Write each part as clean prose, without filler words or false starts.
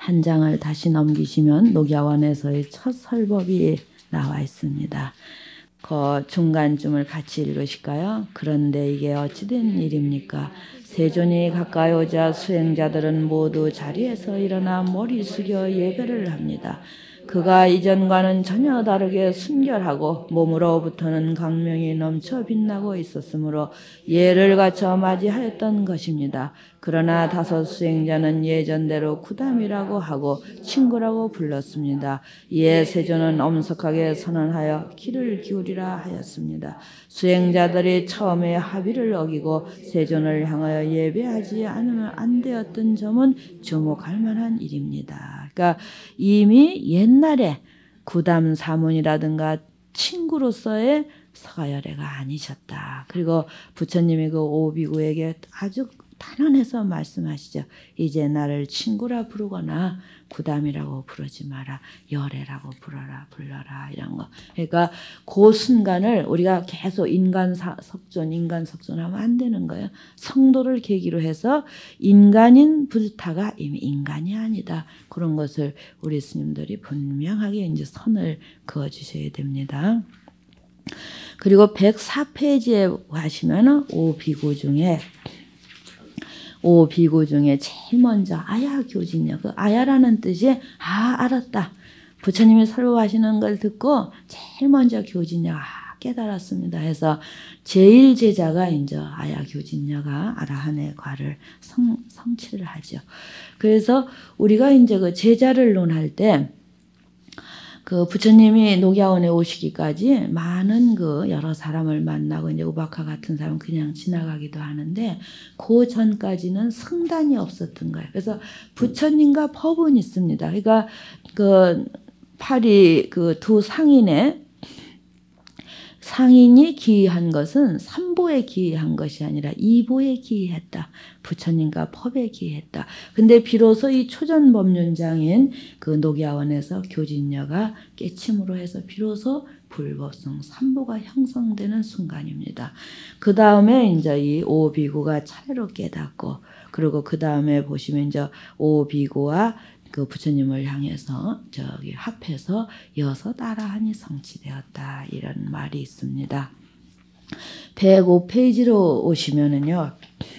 한 장을 다시 넘기시면 녹야원에서의 첫 설법이 나와 있습니다. 그 중간쯤을 같이 읽으실까요? 그런데 이게 어찌된 일입니까? 세존이 가까이 오자 수행자들은 모두 자리에서 일어나 머리 숙여 예배를 합니다. 그가 이전과는 전혀 다르게 순결하고 몸으로부터는 광명이 넘쳐 빛나고 있었으므로 예를 갖춰 맞이하였던 것입니다. 그러나 다섯 수행자는 예전대로 구담이라고 하고 친구라고 불렀습니다. 이에 세존은 엄석하게 선언하여 귀를 기울이라 하였습니다. 수행자들이 처음에 합의를 어기고 세존을 향하여 예배하지 않으면 안 되었던 점은 주목할 만한 일입니다. 그러니까 이미 옛날에 구담 사문이라든가 친구로서의 서가열애가 아니셨다. 그리고 부처님이 그 오비구에게 아주 단언해서 말씀하시죠. 이제 나를 친구라 부르거나 구담이라고 부르지 마라. 열애라고 불러라 이런 거. 그러니까 그 순간을 우리가 계속 인간 석존하면 안 되는 거예요. 성도를 계기로 해서 인간인 불타가 이미 인간이 아니다. 그런 것을 우리 스님들이 분명하게 이제 선을 그어 주셔야 됩니다. 그리고 104페이지에 가시면 오비구 중에 제일 먼저 아야 교진요. 그 아야라는 뜻이 알았다. 부처님이 설법하시는 걸 듣고 제일 먼저 교진녀가 깨달았습니다. 해서 제일 제자가 이제 아야 교진녀가 아라한의 과를 성취를 하죠. 그래서 우리가 이제 그 제자를 논할 때 그 부처님이 녹야원에 오시기까지 많은 그 여러 사람을 만나고 이제 우박하 같은 사람 그냥 지나가기도 하는데 그 전까지는 승단이 없었던 거예요. 그래서 부처님과 법은 있습니다. 그러니까 그 파리 그 두 상인이 기이한 것은 삼보에 기이한 것이 아니라 이보에 기이했다. 부처님과 법에 기이했다. 근데 비로소 이 초전법륜장인 그 녹야원에서 교진녀가 깨침으로 해서 비로소 불법성 삼보가 형성되는 순간입니다. 그 다음에 이제 이 오비구가 차례로 깨닫고 그리고 그 다음에 보시면 이제 오비구와 그 부처님을 향해서 저기 합해서 여섯 아라한이 성취되었다 이런 말이 있습니다. 105페이지로 오시면은요.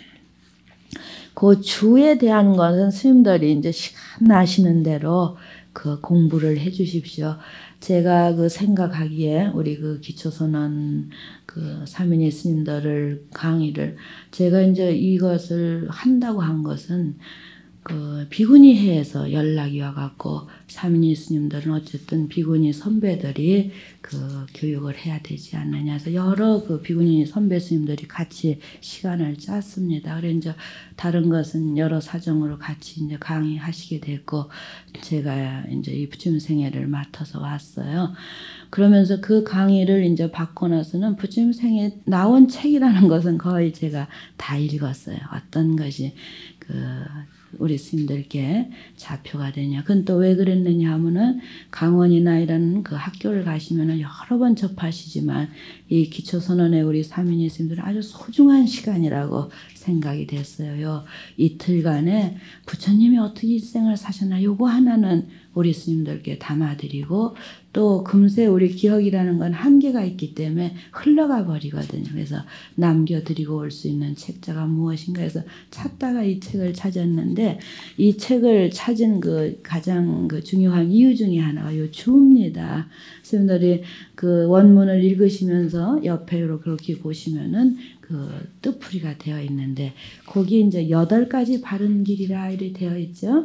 그 주에 대한 것은 스님들이 이제 시간 나시는 대로 그 공부를 해 주십시오. 제가 그 생각하기에 우리 그 기초선언 그 사민이 스님들을 강의를 제가 이제 이것을 한다고 한 것은 그 비구니회에서 연락이 와갖고 사민이 스님들은 어쨌든 비구니 선배들이 그 교육을 해야 되지 않느냐 해서 여러 그 비구니 선배 스님들이 같이 시간을 짰습니다. 그래 이제 다른 것은 여러 사정으로 같이 이제 강의하시게 됐고 제가 이제 이 부처님생애를 맡아서 왔어요. 그러면서 그 강의를 이제 받고 나서는 부처님생애 나온 책이라는 것은 거의 제가 다 읽었어요. 어떤 것이 그 우리 스님들께 자표가 되냐. 그건 또 왜 그랬느냐 하면은 강원이나 이런 그 학교를 가시면은 여러 번 접하시지만 이 기초선언에 우리 사민이 스님들은 아주 소중한 시간이라고 생각이 됐어요. 이틀간에 부처님이 어떻게 일생을 사셨나 요거 하나는 우리 스님들께 담아드리고 또 금세 우리 기억이라는 건 한계가 있기 때문에 흘러가 버리거든요. 그래서 남겨드리고 올 수 있는 책자가 무엇인가 해서 찾다가 이 책을 찾았는데 이 책을 찾은 그 가장 그 중요한 이유 중에 하나가 요 주입니다. 스님들이 그 원문을 읽으시면서 옆에로 그렇게 보시면은 그 뜻풀이가 되어 있는데 거기 이제 8가지 바른 길이라 이렇게 되어 있죠.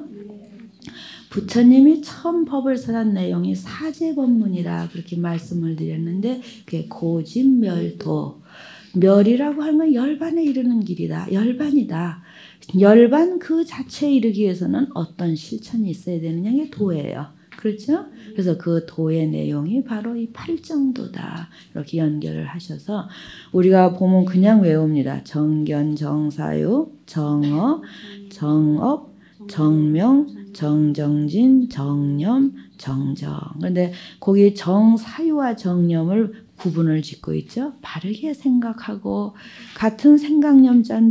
부처님이 처음 법을 설한 내용이 사제법문이라 그렇게 말씀을 드렸는데 그게 고진멸도 멸이라고 하는 건 열반에 이르는 길이다. 열반이다. 열반 그 자체에 이르기 위해서는 어떤 실천이 있어야 되느냐 이게 도예요. 그렇죠? 그래서 그 도의 내용이 바로 이 팔정도다. 이렇게 연결을 하셔서 우리가 보면 그냥 외웁니다. 정견, 정사유, 정어, 정업, 정명, 정정진, 정념, 정정. 그런데 거기 정사유와 정념을 구분을 짓고 있죠. 바르게 생각하고 같은 생각념자인데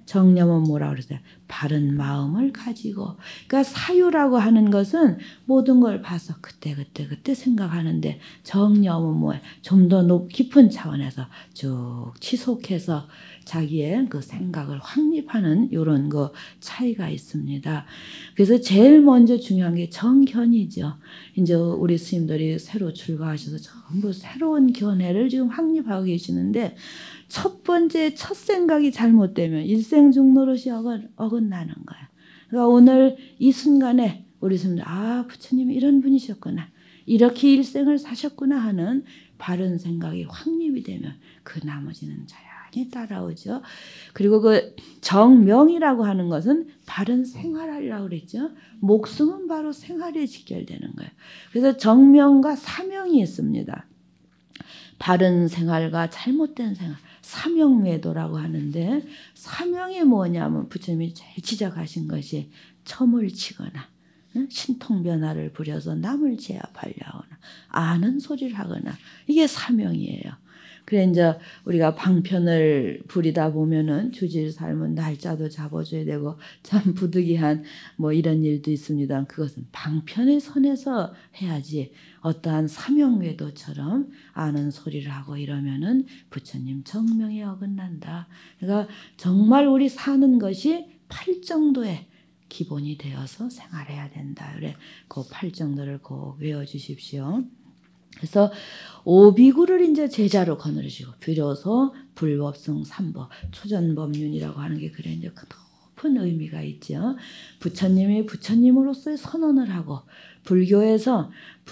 정념은 뭐라고 그러세요? 바른 마음을 가지고. 그러니까 사유라고 하는 것은 모든 걸 봐서 그때 생각하는데, 정념은 뭐예요? 좀 더 깊은 차원에서 쭉 지속해서 자기의 그 생각을 확립하는 이런 그 차이가 있습니다. 그래서 제일 먼저 중요한 게 정견이죠. 이제 우리 스님들이 새로 출가하셔서 전부 새로운 견해를 지금 확립하고 계시는데, 첫 번째 첫 생각이 잘못되면 일생중노릇이 어긋나는 거예요. 그러니까 오늘 이 순간에 우리 스님들, 아, 부처님이 이런 분이셨구나, 이렇게 일생을 사셨구나 하는 바른 생각이 확립이 되면 그 나머지는 자연히 따라오죠. 그리고 그 정명이라고 하는 것은 바른 생활이라고 그랬죠. 목숨은 바로 생활에 직결되는 거예요. 그래서 정명과 사명이 있습니다. 바른 생활과 잘못된 생활, 사명매도라고 하는데, 사명이 뭐냐면 부처님이 제일 지적하신 것이 첨을 치거나 신통변화를 부려서 남을 제압하려 하거나 아는 소리를 하거나, 이게 사명이에요. 그래 이제 우리가 방편을 부리다 보면은 주질 삶은 날짜도 잡아줘야 되고 참 부득이한 뭐 이런 일도 있습니다. 그것은 방편의 선에서 해야지, 어떠한 사명외도처럼 아는 소리를 하고 이러면은 부처님 정명에 어긋난다. 그러니까 정말 우리 사는 것이 팔정도의 기본이 되어서 생활해야 된다. 그래 그 팔정도를 꼭 외워주십시오. 그래서 오비구를 이제 제자로 거느리시고, 비로소 불법성 삼보, 초전법륜이라고 하는 게 그래 이제 높은 의미가 있죠. 부처님이 부처님으로서의 선언을 하고, 불교에서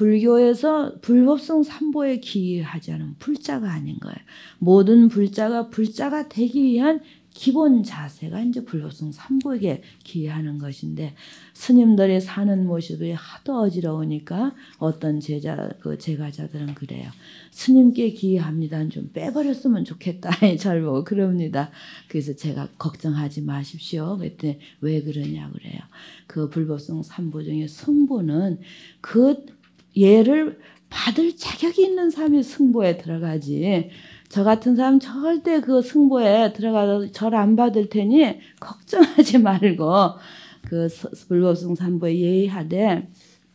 불법성 삼보에 기하지 않으면 불자가 아닌 거예요. 모든 불자가 되기 위한 기본 자세가 이제 불법성 삼보에게 기하는 것인데, 스님들이 사는 모습이 하도 어지러우니까 어떤 제가자들은 그래요. 스님께 기합니다. 좀 빼버렸으면 좋겠다. 잘 보고 그럽니다. 그래서 제가 걱정하지 마십시오. 그랬더니 왜 그러냐 그래요. 그 불법성 삼보 중에 승보는 그 예를 받을 자격이 있는 사람이 승보에 들어가지, 저 같은 사람 절대 그 승보에 들어가서 절 안 받을 테니 걱정하지 말고, 그 불법성 삼보에 예의하되,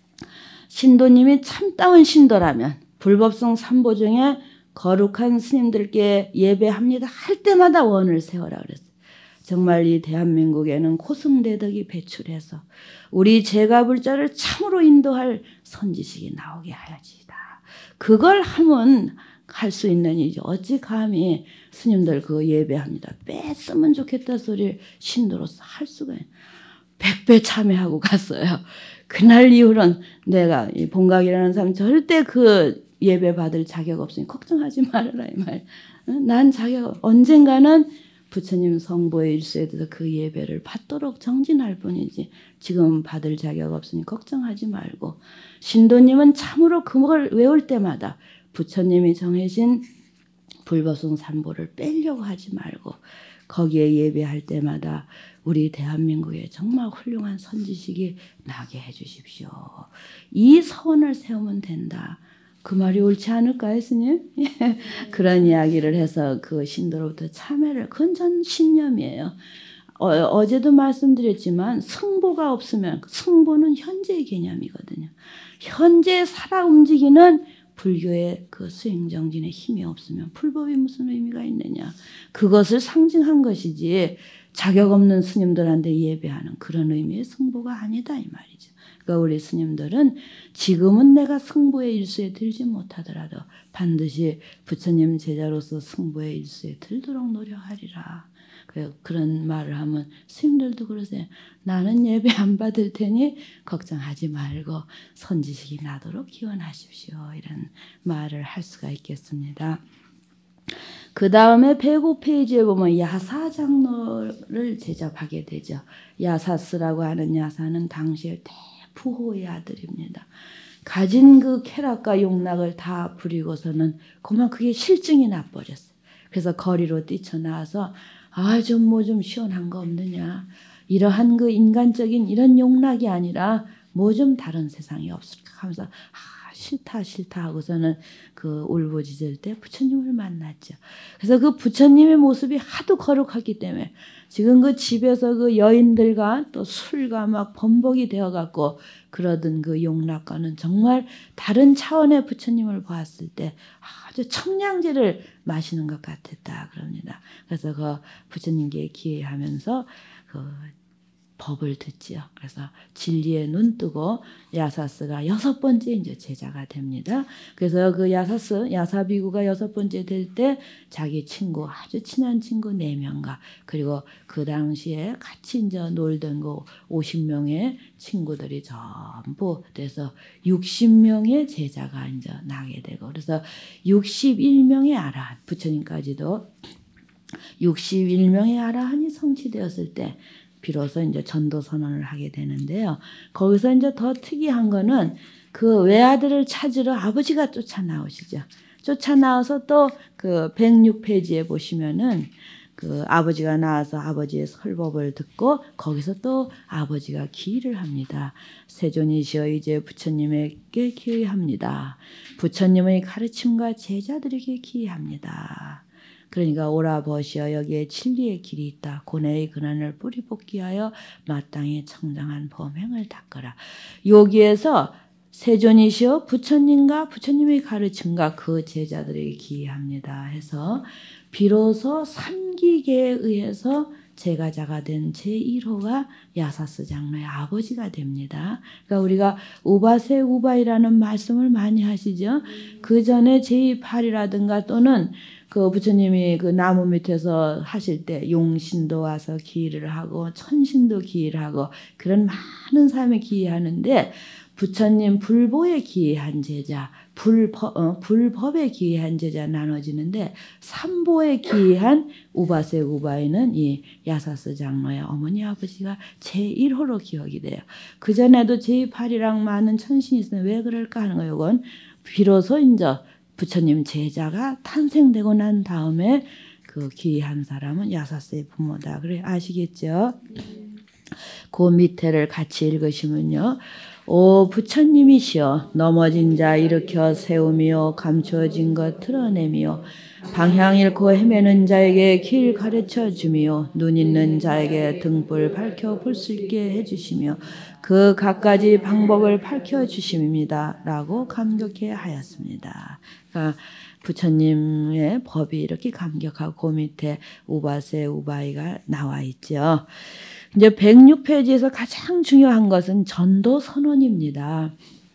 신도님이 참다운 신도라면 불법성 삼보 중에 거룩한 스님들께 예배합니다 할 때마다 원을 세워라 그랬어요. 정말 이 대한민국에는 고승대덕이 배출해서 우리 제가불자를 참으로 인도할 선지식이 나오게 하여지이다. 그걸 하면 할 수 있는 일이죠. 어찌 감히 스님들 그 예배합니다 뺐으면 좋겠다 소리를 신도로서 할 수가 있어요. 100배 참여하고 갔어요. 그날 이후로는 내가 이 본각이라는 사람 절대 그 예배 받을 자격 없으니 걱정하지 말아라 이 말. 난 자격, 언젠가는 부처님 성보의 일수에 대해서 그 예배를 받도록 정진할 뿐이지 지금 받을 자격 없으니 걱정하지 말고, 신도님은 참으로 그걸 외울 때마다 부처님이 정해진 불법성 삼보를 빼려고 하지 말고 거기에 예배할 때마다 우리 대한민국에 정말 훌륭한 선지식이 나게 해주십시오. 이 서원을 세우면 된다. 그 말이 옳지 않을까요, 스님? 그런 이야기를 해서 그 신도로부터 참회를, 그건 전 신념이에요. 어제도 말씀드렸지만 승보가 없으면, 승보는 현재의 개념이거든요. 현재 살아 움직이는 불교의 그 수행정진에 힘이 없으면 불법이 무슨 의미가 있느냐. 그것을 상징한 것이지 자격 없는 스님들한테 예배하는 그런 의미의 승보가 아니다 이 말이죠. 그러니까 우리 스님들은 지금은 내가 승보의 일수에 들지 못하더라도 반드시 부처님 제자로서 승보의 일수에 들도록 노력하리라. 그런 말을 하면 스님들도 그러세요. 나는 예배 안 받을 테니 걱정하지 말고 선지식이 나도록 기원하십시오. 이런 말을 할 수가 있겠습니다. 그 다음에 105페이지에 보면 야사장로를 제접하게 되죠. 야사스라고 하는 야사는 당시의 대부호의 아들입니다. 가진 그 쾌락과 욕락을 다 부리고서는 그만 그게 실증이 나버렸어요. 그래서 거리로 뛰쳐나와서 좀 뭐 좀 시원한 거 없느냐. 이러한 그 인간적인 이런 욕락이 아니라 뭐 좀 다른 세상이 없을까 하면서 싫다 싫다 하고서는 그 울부짖을 때 부처님을 만났죠. 그래서 그 부처님의 모습이 하도 거룩하기 때문에 지금 그 집에서 그 여인들과 또 술과 막 번복이 되어갖고 그러던 그 용락과는 정말 다른 차원의 부처님을 보았을 때 아주 청량제를 마시는 것 같았다 그럽니다. 그래서 그 부처님께 기회하면서 그 법을 듣지요. 그래서 진리에 눈 뜨고 야사스가 6번째 이제 제자가 됩니다. 그래서 그 야사비구가 6번째 될 때 자기 친구, 아주 친한 친구 4명과 그리고 그 당시에 같이 이제 놀던 그 50명의 친구들이 전부 돼서 60명의 제자가 이제 나게 되고 그래서 61명의 아라한, 부처님까지도 61명의 아라한이 성취되었을 때 비로소 이제 전도 선언을 하게 되는데요. 거기서 이제 더 특이한 거는 그 외아들을 찾으러 아버지가 쫓아 나오시죠. 쫓아 나와서 또 그 106페이지에 보시면은 그 아버지가 나와서 아버지의 설법을 듣고 거기서 또 아버지가 기의를 합니다. 세존이시여 이제 부처님에게 기의합니다. 부처님의 가르침과 제자들에게 기의합니다. 그러니까 오라 버시어 여기에 진리의 길이 있다. 고뇌의 근원을 뿌리 뽑기하여 마땅히 청정한 범행을 닦아라. 여기에서 세존이시여 부처님과 부처님의 가르침과 그 제자들에게 기의합니다 해서 비로소 삼기계에 의해서 제가자가 된 제1호가 야사스 장로의 아버지가 됩니다. 그러니까 우리가 우바세 우바이라는 말씀을 많이 하시죠. 그 전에 제8이라든가 또는 그 부처님이 그 나무 밑에서 하실 때 용신도 와서 기의를 하고 천신도 기의를 하고 그런 많은 사람이 기의하는데 부처님 불보에 기의한 제자, 불법에 기의한 제자 나눠지는데 삼보에 기의한 우바세 우바이는 이 야사스 장로의 어머니 아버지가 제1호로 기억이 돼요. 그전에도 제8이랑 많은 천신이 있으면 왜 그럴까 하는 거예요. 이건 비로소 이제 부처님 제자가 탄생되고 난 다음에 그 기의한 사람은 야사스의 부모다. 그래 아시겠죠? 그 밑에를 같이 읽으시면요. 오 부처님이시여 넘어진 자 일으켜 세우며 감추어진 것 드러내며 방향 잃고 헤매는 자에게 길 가르쳐 주며 눈 있는 자에게 등불 밝혀 볼 수 있게 해주시며 그 갖가지 방법을 밝혀 주심입니다. 라고 감격해 하였습니다. 그러니까 부처님의 법이 이렇게 감격하고 그 밑에 우바세 우바이가 나와 있죠. 이제 106페이지에서 가장 중요한 것은 전도 선언입니다.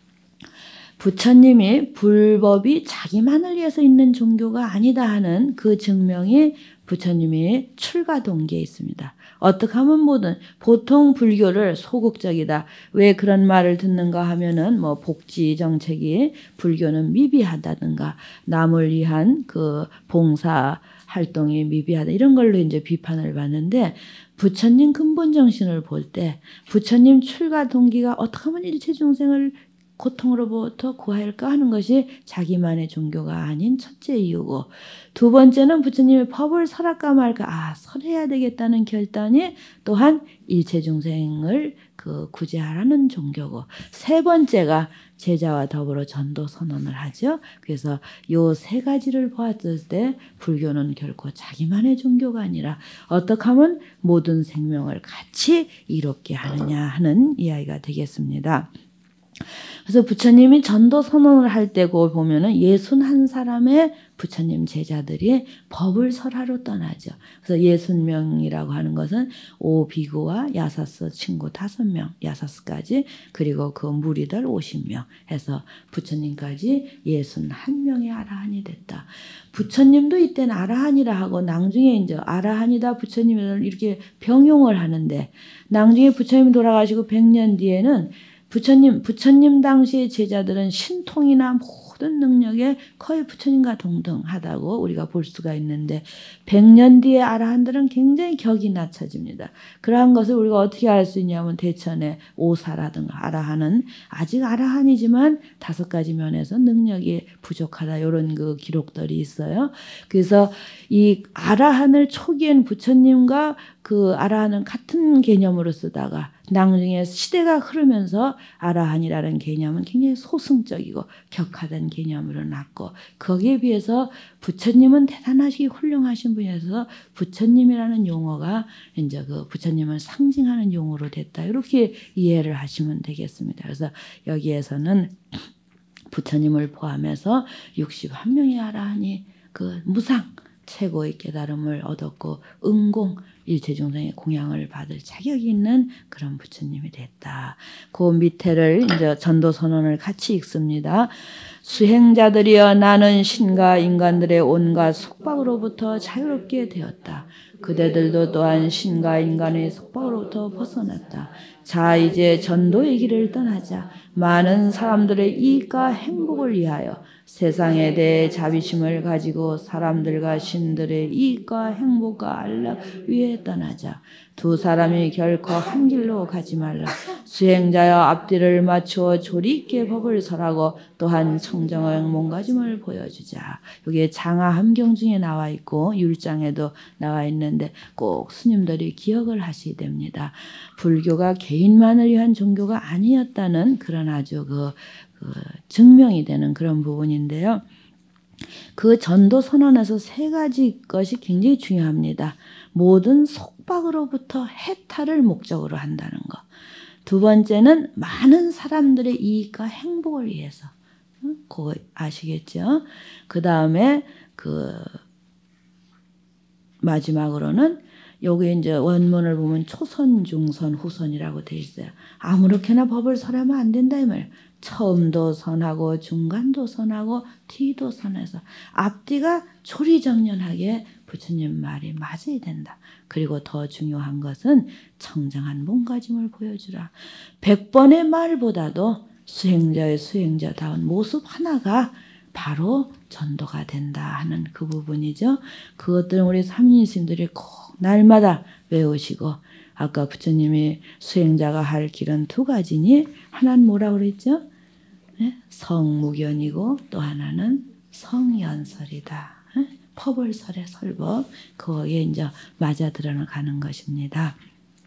부처님이 불법이 자기만을 위해서 있는 종교가 아니다 하는 그 증명이 부처님이 출가 동기에 있습니다. 어떻게 하면 뭐든 보통 불교를 소극적이다. 왜 그런 말을 듣는가 하면은 뭐 복지 정책이 불교는 미비하다든가 남을 위한 그 봉사 활동이 미비하다 이런 걸로 이제 비판을 받는데 부처님 근본 정신을 볼 때 부처님 출가 동기가 어떻게 하면 일체 중생을 고통으로부터 구할까 하는 것이 자기만의 종교가 아닌 첫째 이유고 두 번째는 부처님의 법을 설할까 말까 설해야 되겠다는 결단이 또한 일체 중생을 그 구제하라는 종교고 세 번째가 제자와 더불어 전도 선언을 하죠. 그래서 요 세 가지를 보았을 때 불교는 결코 자기만의 종교가 아니라 어떻게 하면 모든 생명을 같이 이롭게 하느냐 하는 이야기가 되겠습니다. 그래서 부처님이 전도 선언을 할 때고 보면은 61사람의 부처님 제자들이 법을 설하러 떠나죠. 그래서 60명이라고 하는 것은 오비구와 야사스 친구 5명, 야사스까지 그리고 그 무리들 50명 해서 부처님까지 61명의 아라한이 됐다. 부처님도 이때는 아라한이라 하고 나중에 이제 아라한이다 부처님을 이렇게 병용을 하는데 나중에 부처님 돌아가시고 100년 뒤에는 부처님 당시의 제자들은 신통이나 모든 능력에 거의 부처님과 동등하다고 우리가 볼 수가 있는데 100년 뒤에 아라한들은 굉장히 격이 낮춰집니다. 그러한 것을 우리가 어떻게 알 수 있냐면 대천의 오사라든가 아라한은 아직 아라한이지만 5가지 면에서 능력이 부족하다 이런 그 기록들이 있어요. 그래서 이 아라한을 초기엔 부처님과 그 아라한은 같은 개념으로 쓰다가 나중에 시대가 흐르면서 아라한이라는 개념은 굉장히 소승적이고 격하던 개념으로 났고 거기에 비해서 부처님은 대단하시게 훌륭하신 분이어서 부처님이라는 용어가 이제 그 부처님을 상징하는 용어로 됐다. 이렇게 이해를 하시면 되겠습니다. 그래서 여기에서는 부처님을 포함해서 61명의 아라한이 그 무상 최고의 깨달음을 얻었고 응공 일체중생의 공양을 받을 자격이 있는 그런 부처님이 됐다. 그 밑에를 이제 전도선언을 같이 읽습니다. 수행자들이여 나는 신과 인간들의 온갖 속박으로부터 자유롭게 되었다. 그대들도 또한 신과 인간의 속박으로부터 벗어났다. 자 이제 전도의 길을 떠나자. 많은 사람들의 이익과 행복을 위하여 세상에 대해 자비심을 가지고 사람들과 신들의 이익과 행복과 안락 위에 떠나자. 두 사람이 결코 한 길로 가지 말라. 수행자여 앞뒤를 맞추어 조리 있게 법을 설하고 또한 청정의 몸가짐을 보여주자. 여기에 장하함경 중에 나와 있고 율장에도 나와 있는데 꼭 스님들이 기억을 하셔야 됩니다. 불교가 개인만을 위한 종교가 아니었다는 그런 아주 그 증명이 되는 그런 부분인데요. 그 전도 선언에서 세 가지 것이 굉장히 중요합니다. 모든 속박으로부터 해탈을 목적으로 한다는 것. 두 번째는 많은 사람들의 이익과 행복을 위해서. 그거 아시겠죠? 그 다음에 마지막으로는 여기 이제 원문을 보면 초선, 중선, 후선이라고 돼 있어요. 아무렇게나 법을 설하면 안 된다 이 말. 처음도 선하고 중간도 선하고 뒤도 선해서 앞뒤가 조리정연하게 부처님 말이 맞아야 된다. 그리고 더 중요한 것은 청정한 몸가짐을 보여주라. 100번의 말보다도 수행자의 수행자다운 모습 하나가 바로 전도가 된다 하는 그 부분이죠. 그것들은 우리 삼인스님들이 꼭 날마다 외우시고 아까 부처님이 수행자가 할 길은 두 가지니 하나는 뭐라고 그랬죠? 네? 성무견이고 또 하나는 성연설이다. 네? 퍼벌설의 설법 거기에 이제 맞아 들어가는 것입니다.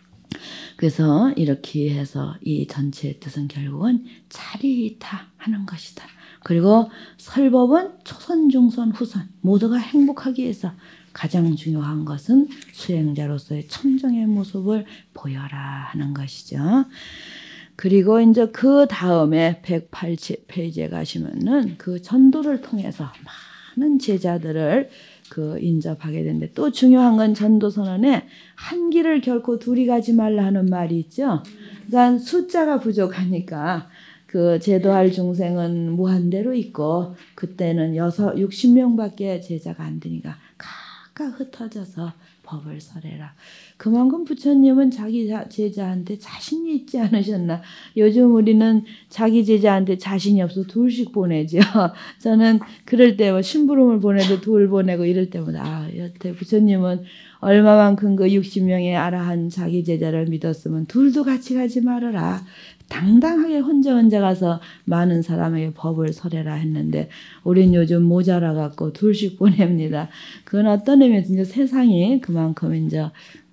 그래서 이렇게 해서 이 전체의 뜻은 결국은 자리이타 하는 것이다. 그리고 설법은 초선, 중선, 후선 모두가 행복하기 위해서 가장 중요한 것은 수행자로서의 청정의 모습을 보여라 하는 것이죠. 그리고 이제 그 다음에 108페이지에 가시면은 그 전도를 통해서 많은 제자들을 인접하게 되는데 또 중요한 건 전도선언에 한 길을 결코 둘이 가지 말라 하는 말이 있죠. 그러니까 숫자가 부족하니까 제도할 중생은 무한대로 있고 그때는 60명밖에 제자가 안 되니까 각각 흩어져서 법을 설해라. 그만큼 부처님은 자기 제자한테 자신이 있지 않으셨나. 요즘 우리는 자기 제자한테 자신이 없어 둘씩 보내죠. 저는 그럴 때 심부름을 보내도 둘 보내고 이럴 때마다 여태 부처님은 얼마만큼 그 60명의 아라한 자기 제자를 믿었으면 둘도 같이 가지 말아라. 당당하게 혼자 가서 많은 사람에게 법을 설해라 했는데 우린 요즘 모자라 갖고 둘씩 보냅니다. 그건 어떤 의미에서 이제 세상이 그만큼 이제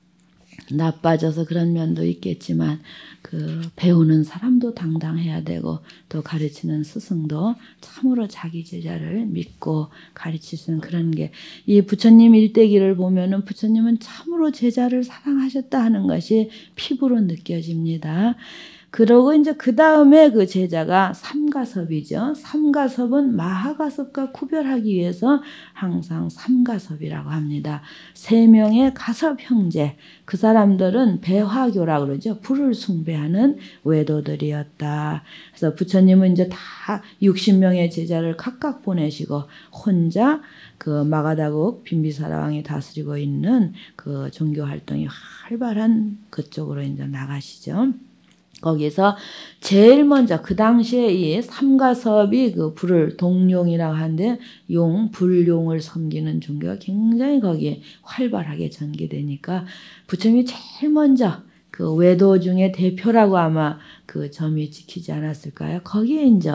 나빠져서 그런 면도 있겠지만 배우는 사람도 당당해야 되고 또 가르치는 스승도 참으로 자기 제자를 믿고 가르칠 수 있는 그런 게 이 부처님 일대기를 보면은 부처님은 참으로 제자를 사랑하셨다 하는 것이 피부로 느껴집니다. 그러고 이제 그 다음에 그 제자가 삼가섭이죠. 삼가섭은 마하가섭과 구별하기 위해서 항상 삼가섭이라고 합니다. 3명의 가섭 형제, 그 사람들은 배화교라고 그러죠. 불을 숭배하는 외도들이었다. 그래서 부처님은 이제 다 60명의 제자를 각각 보내시고 혼자 마가다국 빈비사라왕이 다스리고 있는 그 종교 활동이 활발한 그쪽으로 이제 나가시죠. 거기서 제일 먼저 그 당시에 이 삼가섭이 불을 동룡이라고 하는데 불용을 섬기는 종교가 굉장히 거기에 활발하게 전개되니까 부처님이 제일 먼저 외도 중에 대표라고 아마 점이 지키지 않았을까요? 거기에 이제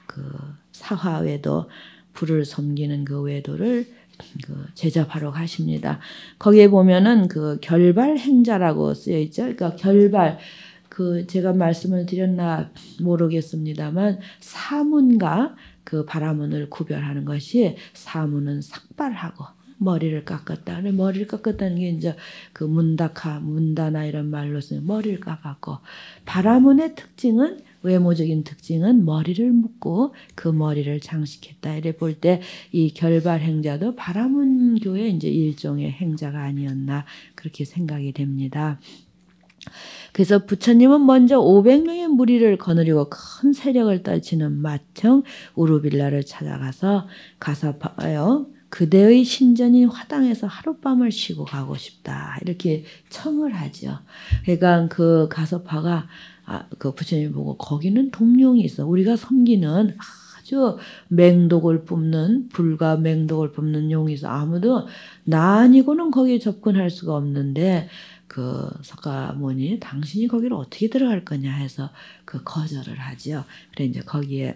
사화외도 불을 섬기는 외도를 제접하러 가십니다. 거기에 보면은 결발행자라고 쓰여 있죠. 그러니까 결발 그 제가 말씀을 드렸나 모르겠습니다만 사문과 그 바라문을 구별하는 것이 사문은 삭발하고 머리를 깎았다. 근데 머리를 깎았다는 게 이제 그 문다나 이런 말로 쓰는 머리를 깎았고 바라문의 특징은 외모적인 특징은 머리를 묶고 그 머리를 장식했다. 이래 볼 때 이 결발 행자도 바라문교의 이제 일종의 행자가 아니었나 그렇게 생각이 됩니다. 그래서 부처님은 먼저 500명의 무리를 거느리고 큰 세력을 떨치는 마청 우루빌라를 찾아가서 가사파요. 그대의 신전인 화당에서 하룻밤을 쉬고 가고 싶다. 이렇게 청을 하죠. 그러니까 그 가서파가 그 부처님 보고 거기는 동룡이 있어. 우리가 섬기는 아주 맹독을 뿜는 불과 맹독을 뿜는 용이 있어. 아무도 나 아니고는 거기에 접근할 수가 없는데 그 석가모니 당신이 거기를 어떻게 들어갈 거냐 해서 그 거절을 하죠. 그래 이제 거기에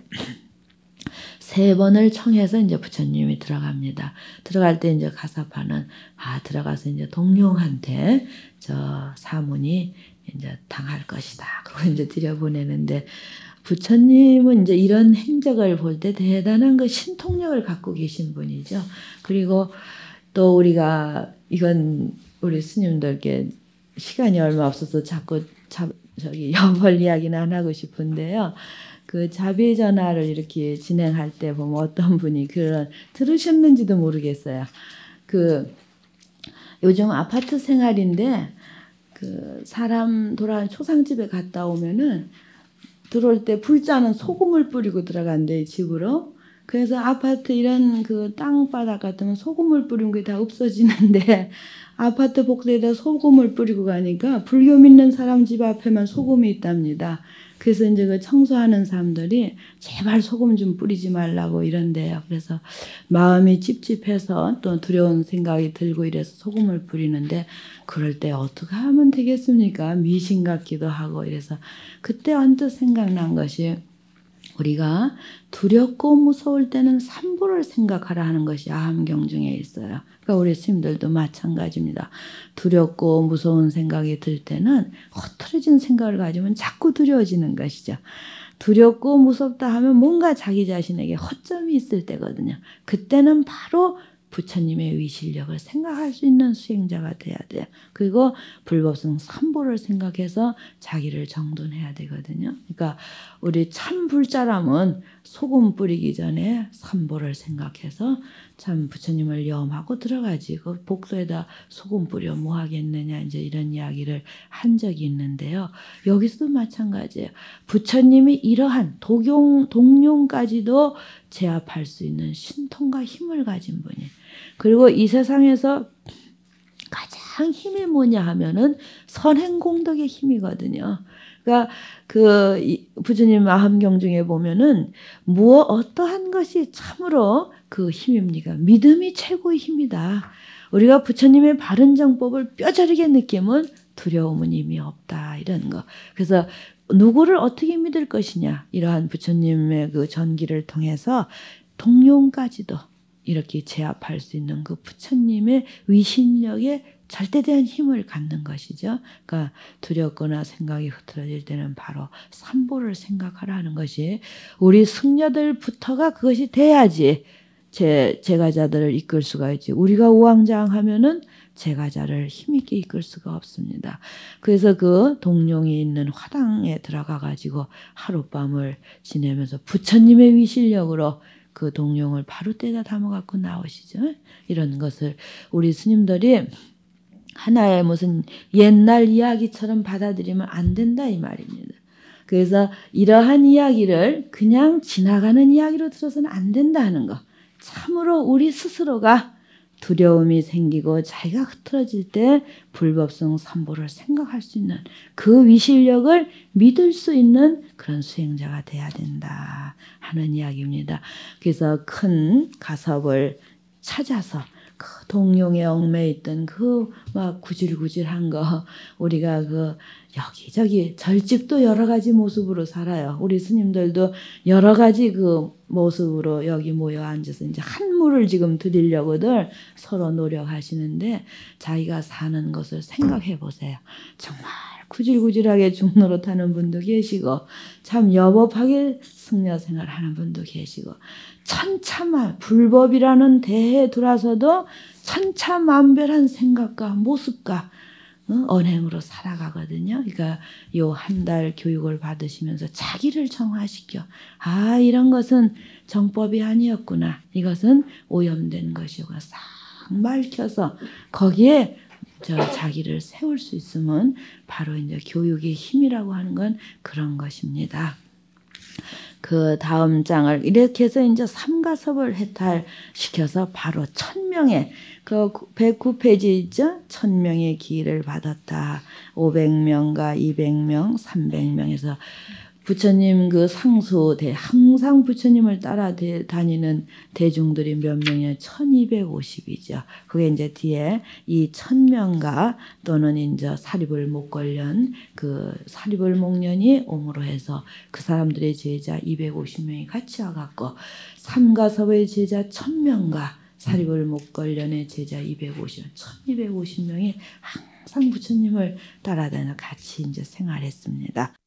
3번을 청해서 이제 부처님이 들어갑니다. 들어갈 때 이제 가사파는 들어가서 이제 동룡한테 저 사문이 이제 당할 것이다. 그러고 이제 들여보내는데 부처님은 이제 이런 행적을 볼 때 대단한 그 신통력을 갖고 계신 분이죠. 그리고 또 우리가 이건 우리 스님들께 시간이 얼마 없어서 자꾸 저기 여벌 이야기는 안 하고 싶은데요. 그 자비전화를 이렇게 진행할 때 보면 어떤 분이 그런 들으셨는지도 모르겠어요. 그 요즘 아파트 생활인데 그 사람 돌아간 초상집에 갔다 오면은 들어올 때 불자는 소금을 뿌리고 들어간대 집으로. 그래서 아파트 이런 그 땅바닥 같으면 소금을 뿌린 게 다 없어지는데 아파트 복도에다 소금을 뿌리고 가니까 불교 믿는 사람 집 앞에만 소금이 있답니다. 그래서 이제 그 청소하는 사람들이 제발 소금 좀 뿌리지 말라고 이런대요. 그래서 마음이 찝찝해서 또 두려운 생각이 들고 이래서 소금을 뿌리는데 그럴 때 어떻게 하면 되겠습니까? 미신 같기도 하고 이래서 그때 언뜻 생각난 것이 우리가 두렵고 무서울 때는 삼보를 생각하라 하는 것이 아함경 중에 있어요. 그러니까 우리 스님들도 마찬가지입니다. 두렵고 무서운 생각이 들 때는 흐트러진 생각을 가지면 자꾸 두려워지는 것이죠. 두렵고 무섭다 하면 뭔가 자기 자신에게 허점이 있을 때거든요. 그때는 바로 부처님의 위실력을 생각할 수 있는 수행자가 돼야 돼요. 그리고 불법성 삼보를 생각해서 자기를 정돈해야 되거든요. 그러니까 우리 참 불자람은 소금 뿌리기 전에 삼보를 생각해서 참 부처님을 염하고 들어가지. 그 복도에다 소금 뿌려 뭐 하겠느냐 이제 이런 이야기를 한 적이 있는데요. 여기서도 마찬가지예요. 부처님이 이러한 동룡까지도 제압할 수 있는 신통과 힘을 가진 분이에요. 그리고 이 세상에서 가장 힘이 뭐냐 하면은 선행공덕의 힘이거든요. 그러니까 그 부처님 아함경 중에 보면은 어떠한 것이 참으로 그 힘입니까? 믿음이 최고의 힘이다. 우리가 부처님의 바른 정법을 뼈저리게 느끼면 두려움은 이미 없다. 이런 거. 그래서 누구를 어떻게 믿을 것이냐. 이러한 부처님의 그 전기를 통해서 동룡까지도 이렇게 제압할 수 있는 그 부처님의 위신력에 절대대한 힘을 갖는 것이죠. 그러니까 두렵거나 생각이 흐트러질 때는 바로 삼보를 생각하라 하는 것이 우리 승려들부터가 그것이 돼야지 제가자들을 이끌 수가 있지. 우리가 우왕좌왕하면은 제가자를 힘있게 이끌 수가 없습니다. 그래서 그 동룡이 있는 화당에 들어가 가지고 하룻밤을 지내면서 부처님의 위실력으로 그 동룡을 바로 떼다 담아 갖고 나오시죠. 이런 것을 우리 스님들이 하나의 무슨 옛날 이야기처럼 받아들이면 안 된다 이 말입니다. 그래서 이러한 이야기를 그냥 지나가는 이야기로 들어서는 안 된다 하는 거. 참으로 우리 스스로가 두려움이 생기고 자기가 흐트러질 때 불법성 삼보를 생각할 수 있는 그 위실력을 믿을 수 있는 그런 수행자가 돼야 된다 하는 이야기입니다. 그래서 큰 가섭을 찾아서 그 동룡에 얽매여 있던 그 막 구질구질한 거 우리가 그 여기저기 절집도 여러 가지 모습으로 살아요. 우리 스님들도 여러 가지 그 모습으로 여기 모여 앉아서 이제 한물을 지금 드리려고들 서로 노력하시는데 자기가 사는 것을 생각해 보세요. 정말 구질구질하게 중노릇 하는 분도 계시고 참 여법하게 승려 생활하는 분도 계시고 천차만 불법이라는 대해에 들어서도 천차만별한 생각과 모습과 언행으로 살아가거든요. 그러니까 요 한 달 교육을 받으시면서 자기를 정화시켜 이런 것은 정법이 아니었구나. 이것은 오염된 것이고 싹 밝혀서 거기에 자기를 세울 수 있으면 바로 이제 교육의 힘이라고 하는 건 그런 것입니다. 그 다음 장을 이렇게 해서 이제 삼가섭을 해탈시켜서 바로 1000명의 그 109페이지 있죠? 1000명의 기회를 받았다. 500명과 200명, 300명에서 부처님 그 상수대 항상 부처님을 따라 다니는 대중들이 몇 명이에요? 1250이죠. 그게 이제 뒤에 이 1000명가 또는 이제 사리불 목걸련 그 사리불 목련이 옴으로 해서 그 사람들의 제자 250명이 같이 와갖고 삼가섭의 제자 1000명가 사리불 목걸련의 제자 1250명이 항상 부처님을 따라다녀 같이 이제 생활했습니다.